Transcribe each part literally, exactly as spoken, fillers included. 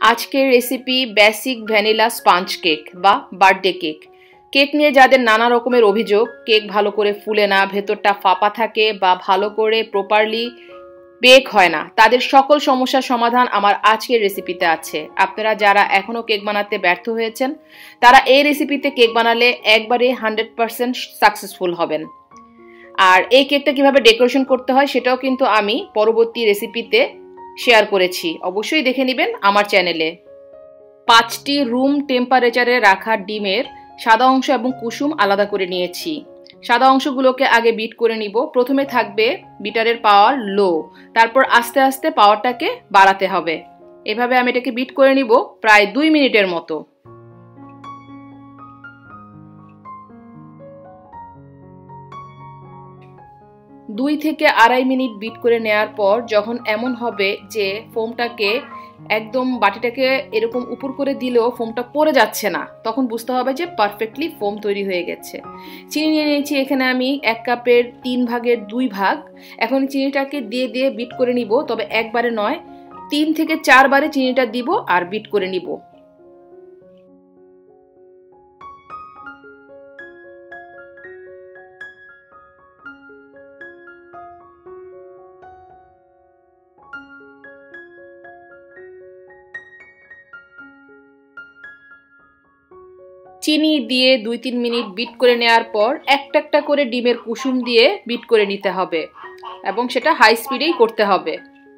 আজকের recipe basic vanilla sponge cake বা birthday cake. Cake নিয়ে যাদের নানা রকমের অভিযোগ, কেক ভালো করে ফুলে না, ভেতরটা ফাঁপা থাকে বা ভালো করে প্রপারলি বেক হয় না, তাদের সকল সমস্যার সমাধান আমার আজকের রেসিপিতে আছে। আপনারা যারা এখনো কেক বানাতে ব্যর্থ হয়েছেন, তারা এই রেসিপিতে কেক বানালে একবারে হান্ড্রেড পার্সেন্ট সাকসেসফুল হবেন। আর এই কেকটা কিভাবে ডেকোরেশন করতে হয় সেটাও কিন্তু আমি পরবর্তী রেসিপিতে শেয়ার করেছি, অবশ্যই দেখে নেবেন আমার চ্যানেলে। পাঁচটি রুম টেম্পারেচারে রাখা ডিমের সাদা অংশ এবং কুসুম আলাদা করে নিয়েছি। সাদা অংশগুলোকে আগে বিট করে নিব। প্রথমে থাকবে বিটারের পাওয়ার লো, তারপর আস্তে আস্তে পাওয়ারটাকে বাড়াতে হবে। এভাবে আমি এটাকে বিট করে নিব প্রায় দুই মিনিটের মতো। দুই থেকে আড়াই মিনিট বিট করে নেওয়ার পর যখন এমন হবে যে ফোমটাকে একদম বাটিটাকে এরকম উপর করে দিলেও ফোমটা পড়ে যাচ্ছে না, তখন বুঝতে হবে যে পারফেক্টলি ফোম তৈরি হয়ে গেছে। চিনি নিয়ে নিয়েছি এখানে আমি এক কাপের তিন ভাগের দুই ভাগ। এখন চিনিটাকে দিয়ে দিয়ে বিট করে নিব, তবে একবারে নয়, তিন থেকে চারবারে চিনিটা দিব আর বিট করে নিব। চিনি দিয়ে দুই তিন মিনিট বিট করে নেওয়ার পর একটা একটা করে ডিমের কুসুম দিয়ে বিট করে নিতে হবে এবং সেটা হাই স্পিডেই করতে হবে।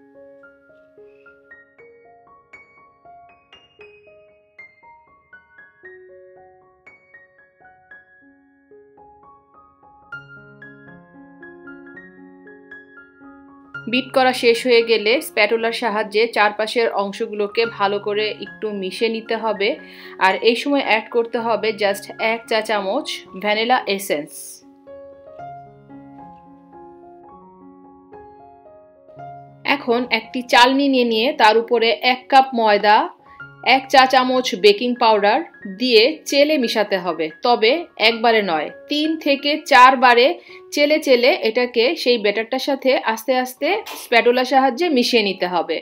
বিট করা শেষ হয়ে গেলে স্প্যাটুলার সাহায্যে চারপাশের অংশগুলোকে ভালো করে একটু মিশিয়ে নিতে হবে। আর এই সময় অ্যাড করতে হবে জাস্ট এক চা চামচ ভ্যানিলা এসেন্স। এখন একটি চালনি নিয়ে নিয়ে তার উপরে এক কাপ ময়দা, এক চা চামচ বেকিং পাউডার দিয়ে চেলে মিশাতে হবে, তবে একবারে নয়, তিন থেকে চারবারে চেলে চেলে এটাকে সেই ব্যাটারটার সাথে আস্তে আস্তে স্প্যাটুলার সাহায্যে মিশিয়ে নিতে হবে।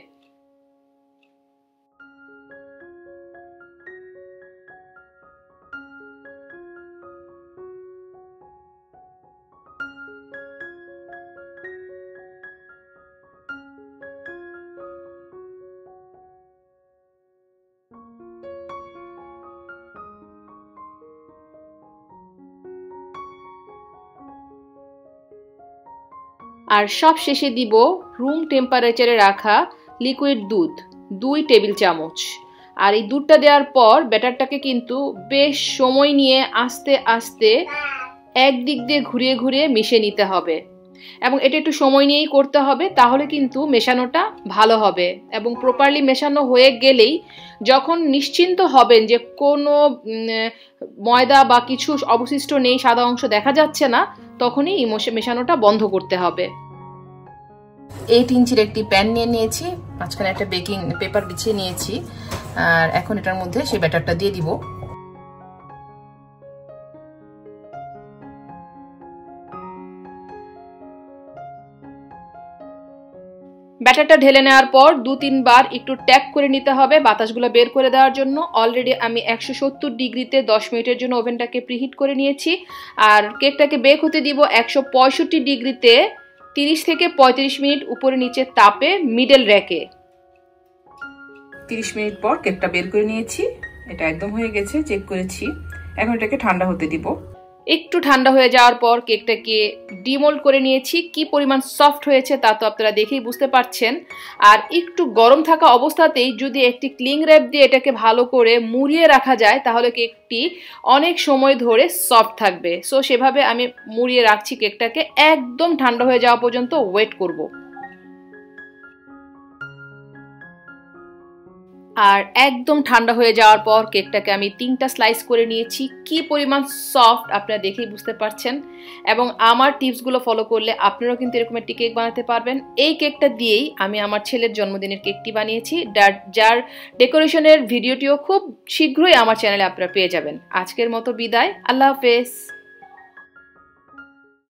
আর সব শেষে দিব রুম টেম্পারেচারে রাখা লিকুইড দুধ দুই টেবিল চামচ। আর এই দুধটা দেওয়ার পর ব্যাটারটাকে কিন্তু বেশ সময় নিয়ে আস্তে আস্তে একদিক দিয়ে ঘুরিয়ে ঘুরিয়ে মিশিয়ে নিতে হবে এবং এটা একটু সময় নিয়েই করতে হবে, তাহলে কিন্তু মেশানোটা ভালো হবে। এবং প্রপারলি মেশানো হয়ে গেলেই যখন নিশ্চিন্ত হবেন যে কোনো ময়দা বা কিছু অবশিষ্ট নেই, সাদা অংশ দেখা যাচ্ছে না, তখনই মেশানোটা বন্ধ করতে হবে। এইট ইঞ্চির একটি প্যান নিয়ে নিয়েছি, মাঝখানে একটা বেকিং পেপার বিছিয়ে নিয়েছি। আর এখন এটার মধ্যে সেই ব্যাটারটা দিয়ে দিব। ব্যাটারটা ঢেলে নেওয়ার পর দু তিনবার একটু ট্যাপ করে নিতে হবে বাতাসগুলো বের করে দেওয়ার জন্য। অলরেডি আমি একশো সত্তর ডিগ্রিতে দশ মিনিটের জন্য ওভেনটাকে প্রিহিট করে নিয়েছি। আর কেকটাকে বেক হতে দিব একশো পঁয়ষট্টি ডিগ্রিতে তিরিশ থেকে পঁয়ত্রিশ মিনিট উপরে নিচে তাপে মিডল র্যাকে। তিরিশ মিনিট পর কেকটা বের করে নিয়েছি, এটা একদম হয়ে গেছে, চেক করেছি। এখন এটাকে ঠান্ডা হতে দিব। একটু ঠান্ডা হয়ে যাওয়ার পর কেকটাকে ডিমোল্ড করে নিয়েছি। কি পরিমাণ সফট হয়েছে তা তো আপনারা দেখেই বুঝতে পারছেন। আর একটু গরম থাকা অবস্থাতেই যদি একটি ক্লিং র্যাপ দিয়ে এটাকে ভালো করে মুড়িয়ে রাখা যায়, তাহলে কেকটি অনেক সময় ধরে সফট থাকবে। সো সেভাবে আমি মুড়িয়ে রাখছি কেকটাকে, একদম ঠান্ডা হয়ে যাওয়া পর্যন্ত ওয়েট করব। আর একদম ঠান্ডা হয়ে যাওয়ার পর কেকটাকে আমি তিনটা স্লাইস করে নিয়েছি। কি পরিমাণ সফট আপনারা দেখেই বুঝতে পারছেন। এবং আমার টিপসগুলো ফলো করলে আপনারাও কিন্তু এরকম একটি কেক বানাতে পারবেন। এই কেকটা দিয়েই আমি আমার ছেলের জন্মদিনের কেকটি বানিয়েছি, যার ডেকোরেশনের ভিডিওটিও খুব শীঘ্রই আমার চ্যানেলে আপনারা পেয়ে যাবেন। আজকের মতো বিদায়, আল্লাহ হাফেজ।